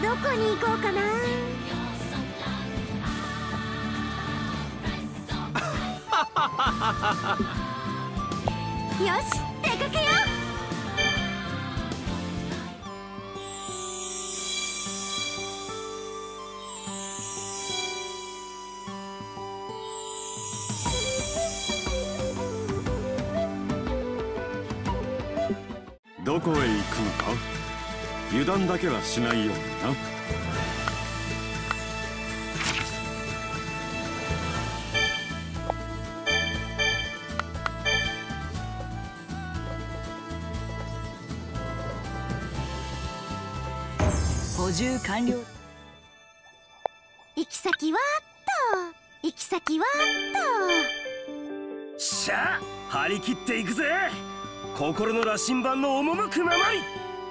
どこに行こうかな。よし、出かけよう。 どこへ行くのか。油断だけはしないようにな。 補充完了。 行き先はっと、行き先はっと。 しゃあ、張り切っていくぜ。心の羅針盤の赴くままに。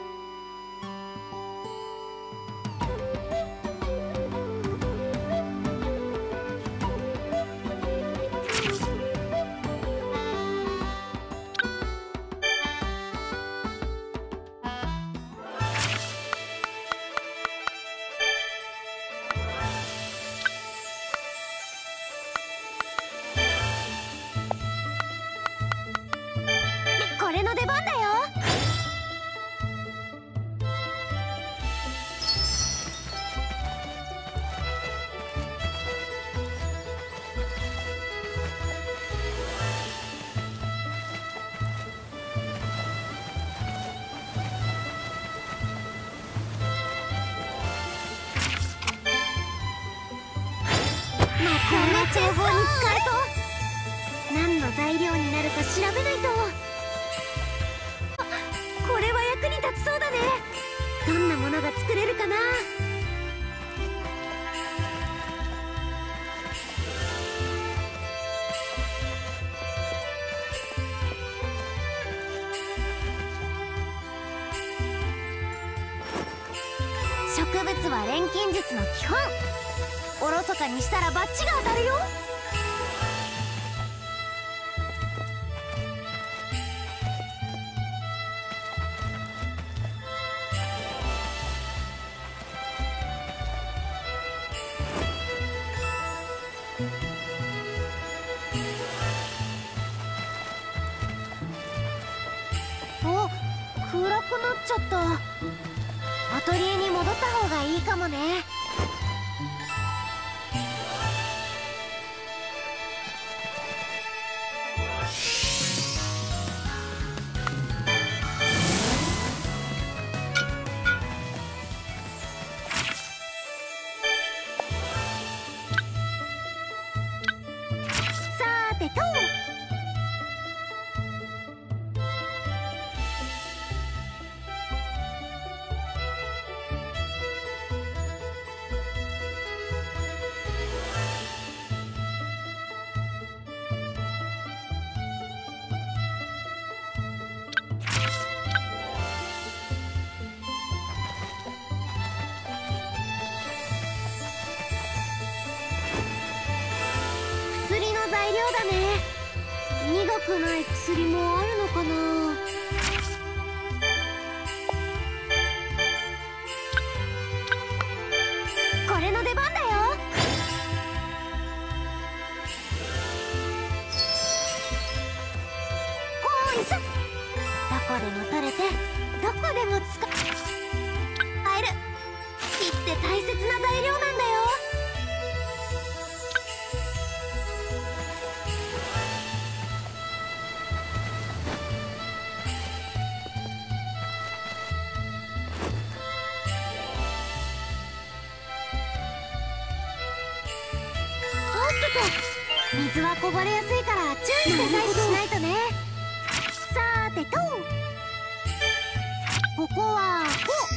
これの出番だよ。こんな情報に使えそう。何の材料になるか調べないと。これは役に立ちそうだね。どんなものが作れるかな。植物は錬金術の基本。おろそかにしたらバッチが当たるよ。お、暗くなっちゃった。アトリエに戻った方がいいかもね。さーてと。薬の材料だね。苦くない薬もあるのかな。これの出番だよ。ほいしょ。どこでも取れて、どこでも使える。木って大切な材料なんだよ。水はこぼれやすいから注意して採取しないとね。さーてと、ここはこう。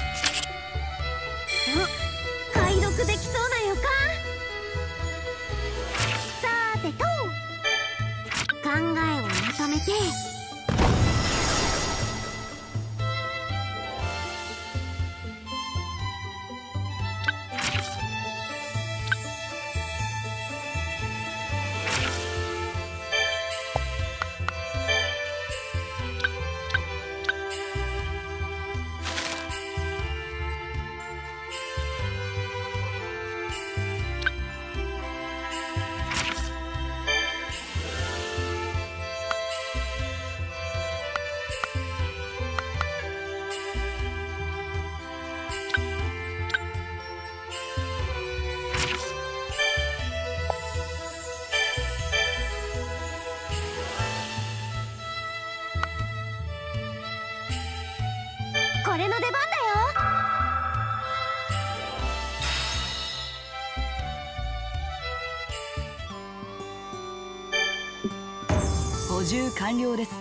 解読できそうな予感。 て、これの出番だよ。 補充完了です。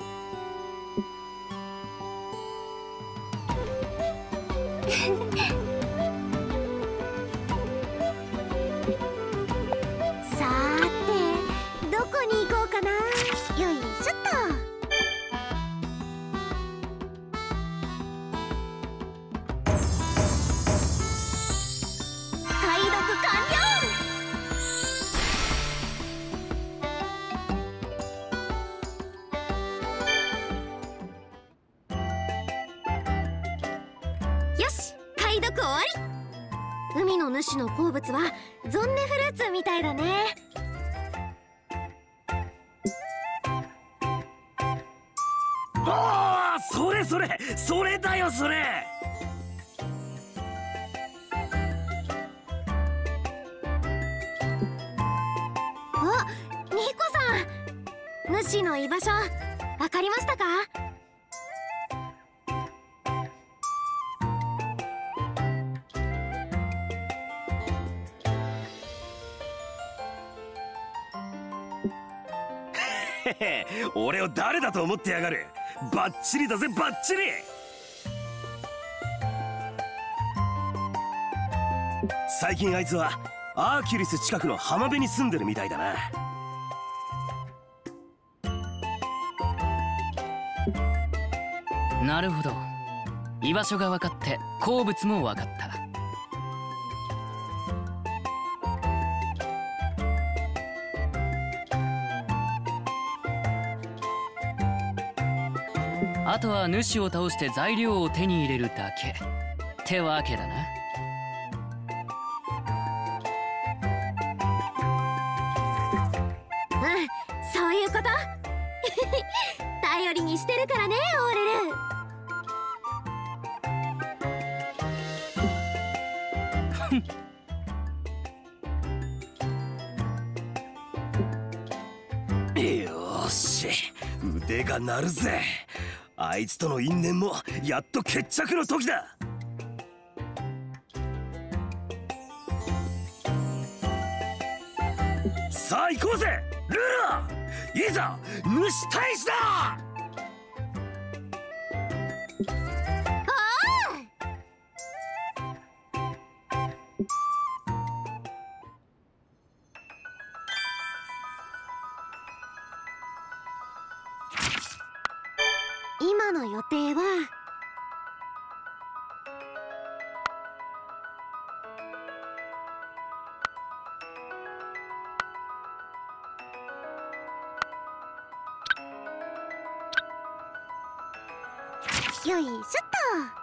さーて、どこに行こうかな。よいしょっと。解読完了。よし、解読終わり。海の主の好物はゾンネフルーツみたいだね。 ああ、それそれ、それだよそれ。 あ、ニコさん、主の居場所わかりましたか？ へへ、俺を誰だと思ってやがる。バッチリだぜバッチリ。最近あいつはアーキュリス近くの浜辺に住んでるみたいだな。 なるほど、居場所が分かって好物も分かった。あとは主を倒して材料を手に入れるだけってわけだな。 うん、そういうこと頼りにしてるからね、オーレル。 よーし、腕が鳴るぜ。あいつとの因縁もやっと決着の時だ。さあ行こうぜルーラ、いざ主大使だ。 今の予定はよいしょっと。